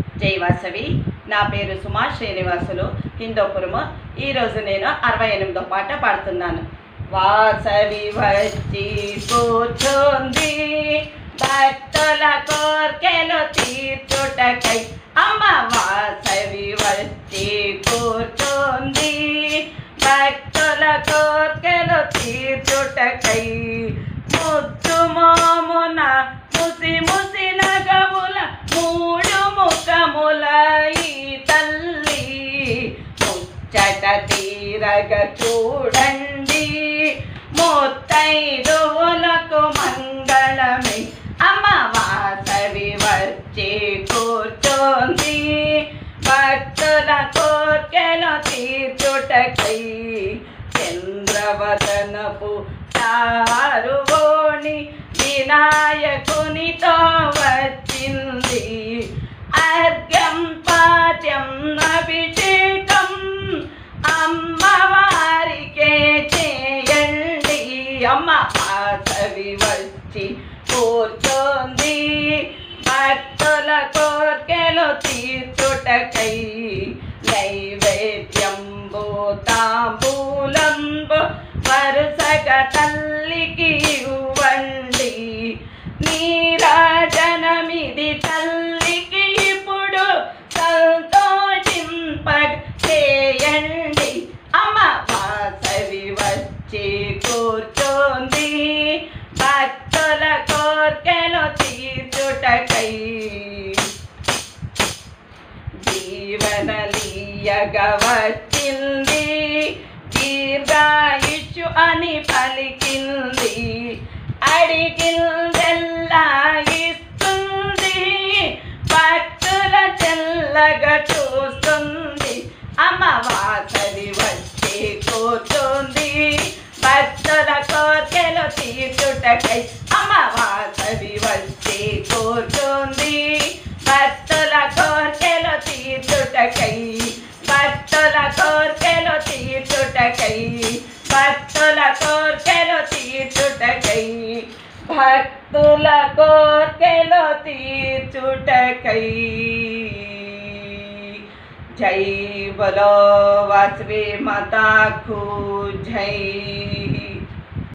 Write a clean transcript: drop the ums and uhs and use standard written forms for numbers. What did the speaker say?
జై వాసవి. నా పేరు సుమా శ్రీనివాసులు, హిందూపురము. ఈరోజు నేను 68వ పాట పాడుతున్నాను. వాసవి వచ్చి కూర్చుంది భక్తుల కోర్కెలు తీర్చుటకై. అమ్మ వాసవి వచ్చి కూర్చుంది భక్తుల కోర్కెలు తీర్చుటకై. ముద్దు మోమున ముసి ముసి నగముల మూడు ముఖముల ఈ తల్లి ముచ్చట తీరగ చూడండి ముత్తైదువులకు మంగళమే. అమ్మ వాసవి వచ్చి కూర్చోంది భక్తుల కోర్కెలు తీర్చుటకై. చంద్రవదనపు చారువోణి వినాయకునితో వచ్చింది. అర్ఘ్యం పాద్యం అభిషేకం అమ్మవారికే చేయండి. అమ్మ వాసవి వచ్చి కూర్చోంది భక్తుల కోర్కెలు తీర్చుటకై. నైవేద్యంబు తాంబూలంబు వరుసగా తల్లికి ఇవ్వండి. నీరాజనమిది తల్లికి ఇప్పుడు సంతోషింపగ చేయండి. అమ్మ వాసవి వచ్చి కూర్చోంది భక్తుల కోర్కెలు తీర్చుటకై. జీవనలీయగా వచ్చింది దీర్ఘాయుషు అని పలికింది. అడిగిందెల్లా ఇస్తుంది భక్తుల చెల్లగా చూస్తుంది. అమ్మ వాసవి వచ్చి కూర్చుంది భక్తుల కోర్కెలు తీర్చుటకై. అమ్మ వాసవి వచ్చి కూర్చుంది భక్తుల కోర్కెలు తీర్చుటకై. భక్తుల కోర్కెలు తీర్చుటకై. భక్తుల కోర్కెలు తీర్చుటకై. భక్తుల కోర్కెలు తీర్చుటకై. జై బలో వాసవి మాతాకు జై.